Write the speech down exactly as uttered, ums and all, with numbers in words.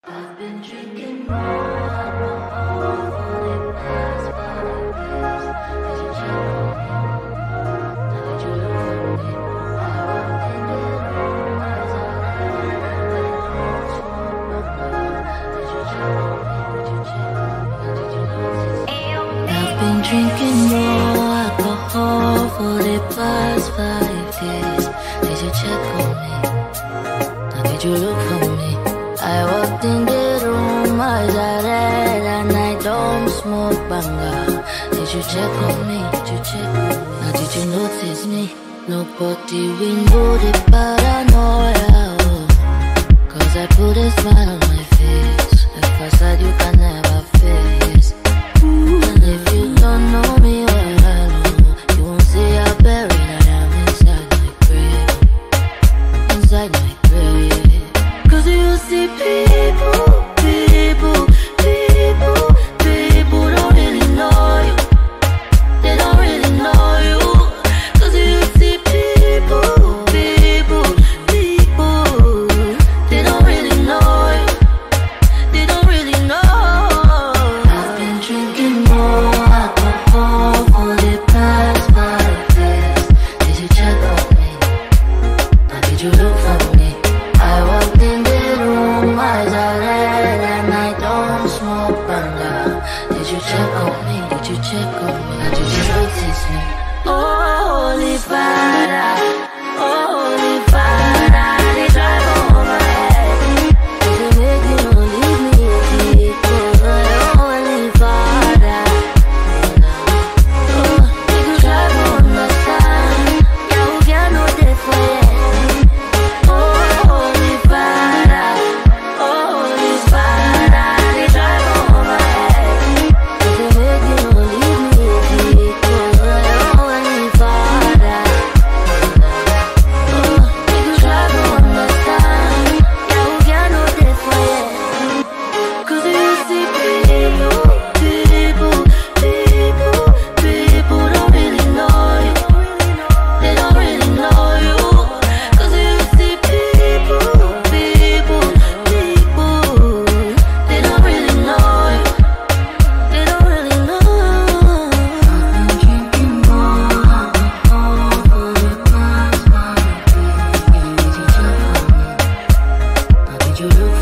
I've been drinking more alcohol for the past five days. Did you check on me? Now did you look for me? I walked in the room, eyes are red, like cold smoke bubble. Did you check on me? Did you check on me? Now did you notice me? I've been drinking more alcohol for the past five days. Did you check on me? Now did you look for me? I walked in the room, eyes are red, and I don't smoke banga. Did you check on me? Did you check on me? Now did you notice me? Nobody will know the paranoia, oh. Cause I put a smile on my face, a facade you can never face. And if you don't know me well, oh, you won't see how buried I am inside my grave. Inside my grave. Cause you see people, people, people, people don't really know you. They don't really know you. Cause you see people, people, people, they don't really know you. They don't really know. I've been drinking more alcohol for the past five days. Did you check on me? Now did you look for me? I walked in the room, eyes are red, and I don't smoke banga. Did you check on me? Did you check on me? Now did you notice me? Oh, holy Father, oh, holy Father, they drive over my head. They make me not leave me a deep, oh, holy Father. Oh, they could try to understand, yeah, we can't know they for it. You